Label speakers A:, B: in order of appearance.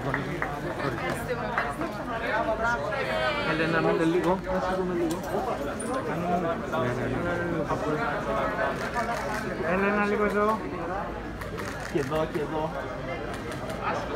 A: Έλενα, μείνε λίγο. Έλενα, λίγο εδώ. Και εδώ, και εδώ.